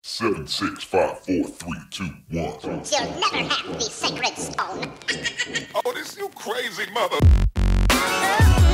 7, 6, 5, 4, 3, 2, 1. You'll never have the sacred stone. Oh, this you crazy mother.